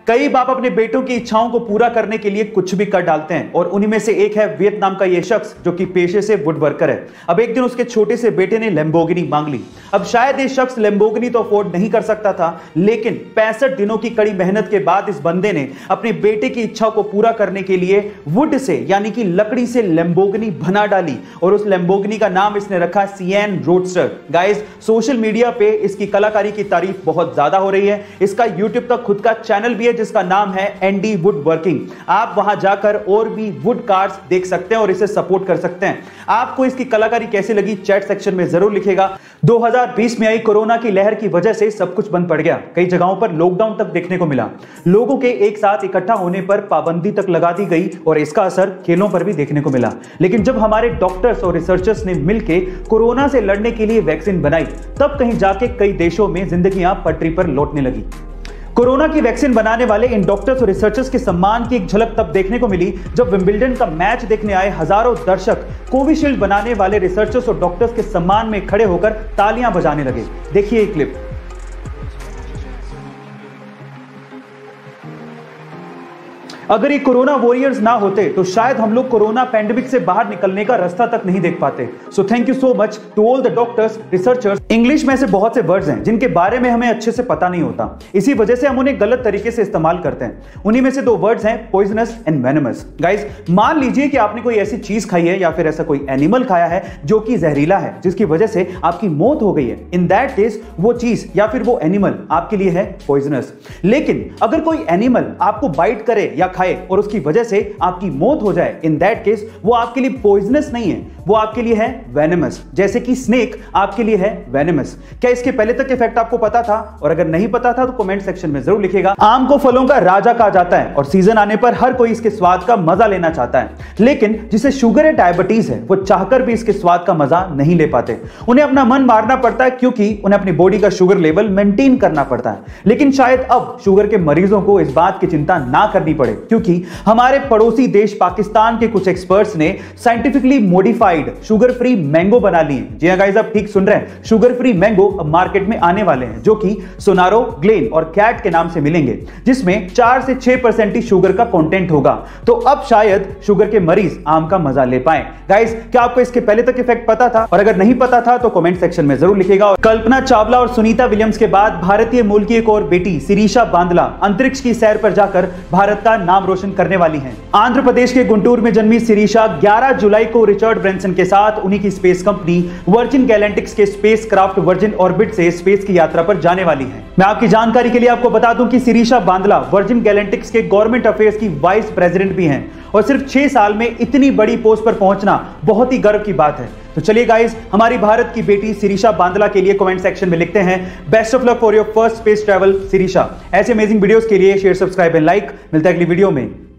कई बाप अपने बेटों की इच्छाओं को पूरा करने के लिए कुछ भी कर डालते हैं और उन्हीं में से एक है वियतनाम का यह शख्स जो कि पेशे से वुड वर्कर है। अब एक दिन उसके छोटे से बेटे ने लैम्बोर्गिनी मांग ली। अब शायद ये शख्स लैम्बोर्गिनी तो अफोर्ड नहीं कर सकता था, लेकिन 65 दिनों की कड़ी मेहनत के बाद इस बंदे ने अपने बेटे की इच्छा को पूरा करने के लिए वुड से यानी कि लकड़ी से लैम्बोर्गिनी बना डाली और उस लैम्बोर्गिनी का नाम इसने रखा Sian roadster. Guys, social media पे इसकी कलाकारी की तारीफ बहुत ज्यादा हो रही है। इसका यूट्यूब तक खुद का चैनल भी है जिसका नाम है एंडी वुड वर्किंग। आप वहां जाकर और भी वुड कार्स देख सकते हैं और इसे सपोर्ट कर सकते हैं। आपको इसकी कलाकारी कैसी लगी चैट सेक्शन में जरूर लिखेगा। 2020 में आई कोरोना की लहर की वजह से सब कुछ बंद पड़ गया। कई जगहों पर लॉकडाउन तक देखने को मिला। लोगों के एक साथ इकट्ठा होने पर पाबंदी तक लगा दी गई और इसका असर खेलों पर भी देखने को मिला। लेकिन जब हमारे डॉक्टर्स और रिसर्चर्स ने मिलकर कोरोना से लड़ने के लिए वैक्सीन बनाई, तब कहीं जाके कई देशों में जिंदगियां पटरी पर लौटने लगी। कोरोना की वैक्सीन बनाने वाले इन डॉक्टर्स और रिसर्चर्स के सम्मान की एक झलक तब देखने को मिली जब विंबलडन का मैच देखने आए हजारों दर्शक कोविशील्ड बनाने वाले रिसर्चर्स और डॉक्टर्स के सम्मान में खड़े होकर तालियां बजाने लगे। देखिए ये क्लिप। अगर ये कोरोना वॉरियर्स ना होते तो शायद हम लोग कोरोना पैंडेमिक से बाहर निकलने का रास्ता तक नहीं देख पाते। So thank you so much to all the doctors, researchers. English में ऐसे बहुत से वर्ड्स हैं जिनके बारे में हमें अच्छे से पता नहीं होता, इसी वजह से हम उन्हें गलत तरीके से इस्तेमाल करते हैं। उन्हीं में से दो वर्ड्स हैं पॉइजनस एंड वेनमस। गाइस, मान लीजिए कि आपने कोई ऐसी चीज खाई है या फिर ऐसा कोई एनिमल खाया है जो कि जहरीला है, जिसकी वजह से आपकी मौत हो गई है। इन दैट केस वो चीज या फिर वो एनिमल आपके लिए है पॉइजनस। लेकिन अगर कोई एनिमल आपको बाइट करे या खाए और उसकी वजह से आपकी मौत हो जाए, इन दैट केस वो आपके लिए पॉइजनस नहीं है, वो आपके लिए है वेनमस। जैसे कि स्नेक आपके लिए है वेनमस। क्या इसके पहले तक इफेक्ट आपको पता था? और अगर नहीं पता था तो कमेंट सेक्शन में जरूर लिखिएगा। आम को फलों का राजा कहा जाता है और सीजन आने पर हर कोई इसके स्वाद का मजा लेना चाहता है, लेकिन जिसे शुगर या डायबिटीज है वो चाहकर भी इसके स्वाद का मजा नहीं ले पाते। उन्हें अपना मन मारना पड़ता है क्योंकि उन्हें अपनी बॉडी का शुगर लेवल मेंटेन करना पड़ता है। लेकिन शायद अब शुगर के मरीजों को इस बात की चिंता ना करनी पड़े, क्योंकि हमारे पड़ोसी देश पाकिस्तान के कुछ एक्सपर्ट्स ने scientifically modified sugar free mango बना लिए। जी हां गाइस, आप ठीक सुन रहे हैं, शुगर फ्री मैंगो अब मार्केट में आने वाले हैं, जो कि सोनारो, ग्लेन और कैट के नाम से मिलेंगे, जिसमें 4 से 6% ही शुगर का कंटेंट होगा। तो अब शायद शुगर के मरीज आम का मजा ले पाए। गाइस, क्या आपको इसके पहले तक इफेक्ट पता था? और अगर नहीं पता था तो कमेंट सेक्शन में जरूर लिखिएगा। कल्पना चावला और सुनीता विलियम्स के बाद भारतीय मूल की एक और बेटी सिरीशा बांदला अंतरिक्ष की सैर पर जाकर भारत का नाम रोशन करने वाली हैं। आंध्र प्रदेश के गुंटूर में जन्मी सिरीशा 11 जुलाई को रिचर्ड ब्रेंसन के साथ उन्हीं की स्पेस कंपनी वर्जिन गैलेक्टिक्स के स्पेस क्राफ्ट वर्जिन ऑर्बिट से स्पेस की यात्रा पर जाने वाली हैं। मैं आपकी जानकारी के लिए आपको बता दूं कि सिरीशा बांदला वर्जिन गैलेक्टिक्स के गवर्नमेंट अफेयर्स की वाइस प्रेसिडेंट भी हैं और सिर्फ 6 साल में इतनी बड़ी पोस्ट पर पहुंचना बहुत ही गर्व की बात है। तो चलिए गाइस, हमारी भारत की बेटी सिरीशा बांदला के लिए कमेंट सेक्शन में लिखते हैं best of luck for your first space travel Sirisha. ऐसे अमेजिंग वीडियोस के लिए शेयर, सब्सक्राइब एंड लाइक। मिलता है अगली वीडियो में।